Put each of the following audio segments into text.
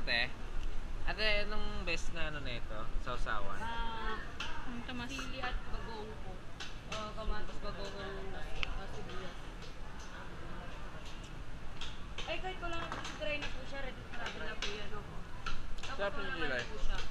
kamote. Ate, anong best na ano nito? Sausawan? Sili at bagoong po. Kamatis, bagoong sibuyas. Ay, kahit ko lang try na po siya. Ready to travel na po yan. Sarap yung gulay. Po siya.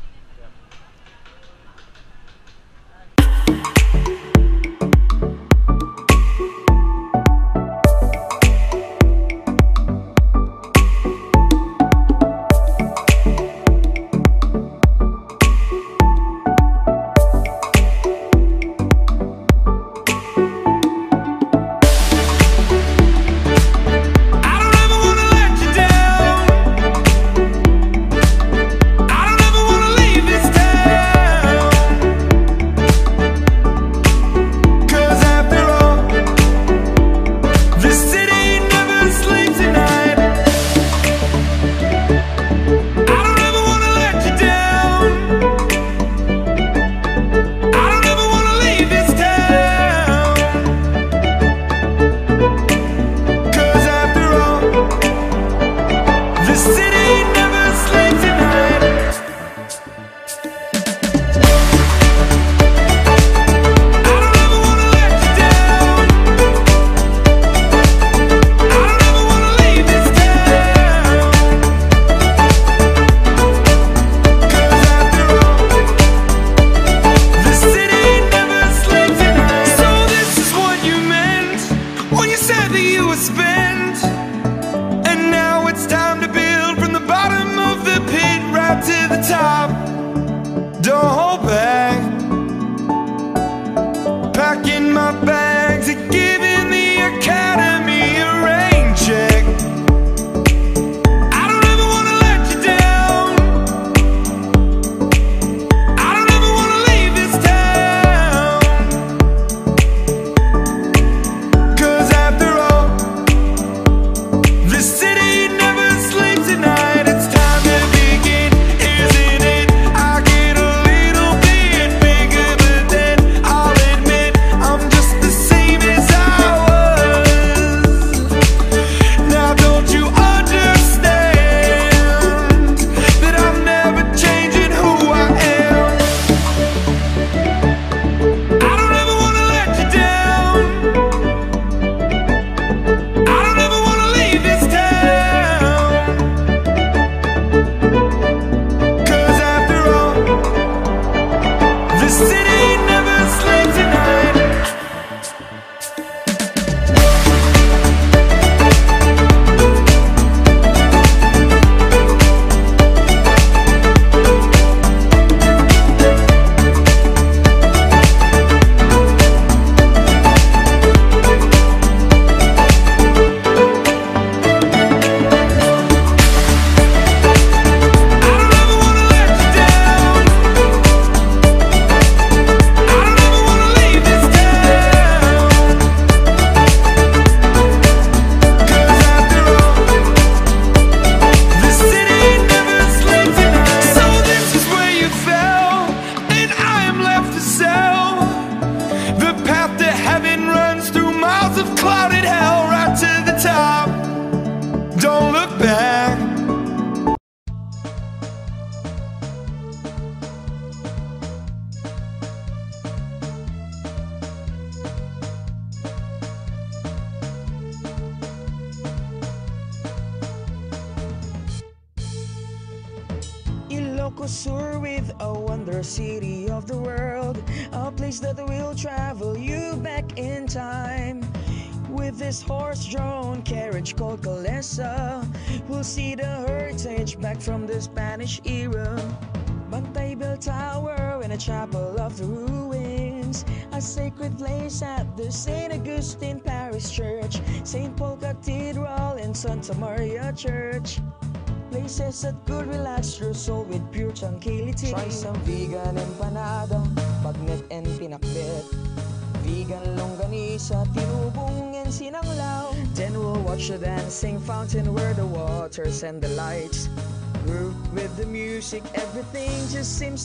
Ilocos with a wonder city of the world, a place that will travel you back in time. With this horse-drawn carriage called Calesa, we'll see the heritage back from the Spanish era. Bantay Bell Tower and a chapel of the ruins, a sacred place at the St. Augustine Parish Church, St. Paul Cathedral and Santa Maria Church. Places that could relax your soul with pure tranquility. Try some vegan empanada, bagnet and pinakbet, Vigan Longganisa, tinubong and sinanglaw. Then we'll watch the dancing fountain where the waters and the lights groove with the music. Everything just seems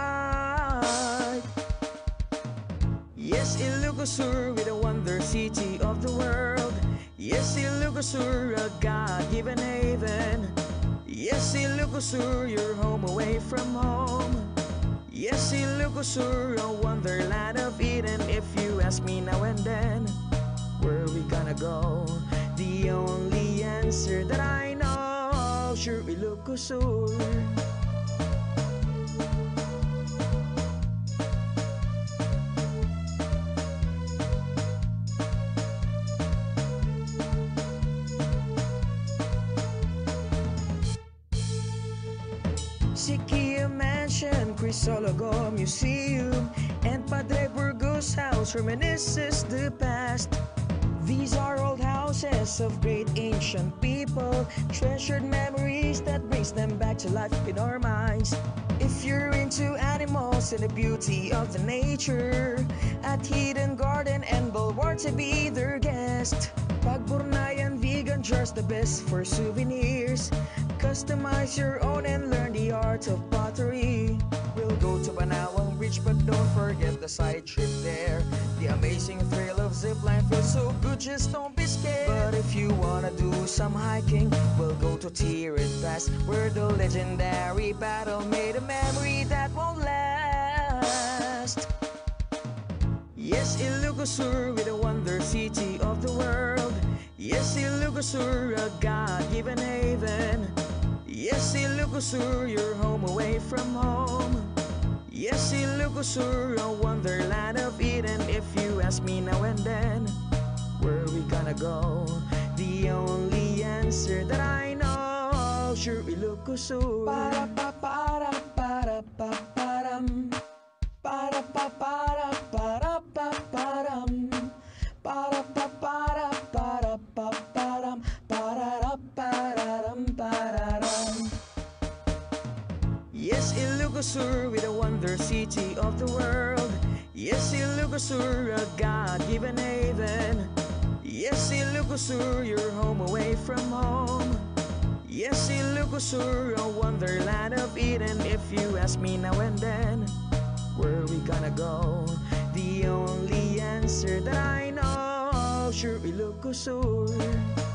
alright. Yes, Ilocos with a wonder city of the world. Yes, Ilocos, a God-given haven. Yes, Ilocos Sur, your home away from home. Yes, Ilocos Sur, a wonderland of Eden. If you ask me now and then, where are we gonna go? The only answer that I know, sure, Ilocos Sur. Sikia Mansion, Crisologo Museum, and Padre Burgos House reminisces the past. These are old houses of great ancient people, treasured memories that brings them back to life in our minds. If you're into animals and the beauty of the nature, at Hidden Garden and Bulwark to be their guest. Pagburnayan vegan jars, the best for souvenirs. Customize your own and learn the art of pottery. We'll go to Banawang Beach, but don't forget the side trip there. The amazing thrill of zipline feels so good, just don't be scared. But if you wanna do some hiking, we'll go to Tirid Pass, where the legendary battle made a memory that won't last. Yes, Ilocos Sur, with the wonder city of the world. Yes, Ilocos Sur, a God-given haven. Yes, Ilocos Sur, your home away from home. Yes, Ilocos Sur, a wonderland of Eden. If you ask me now and then, where are we gonna go? The only answer that I know, sure, Ilocos Sur. Para pa para para pa param. Para pa para para pa param. Para pa para para pa param. Para pararam pararam. Yes, Ilocos Sur, with the wonder city of the world. Yes, Ilocos Sur, a God-given haven. Yes, Ilocos Sur, your home away from home. Yes, Ilocos Sur, a wonderland of Eden. If you ask me now and then, where are we gonna go? The only answer that I know, sure, Ilocos Sur.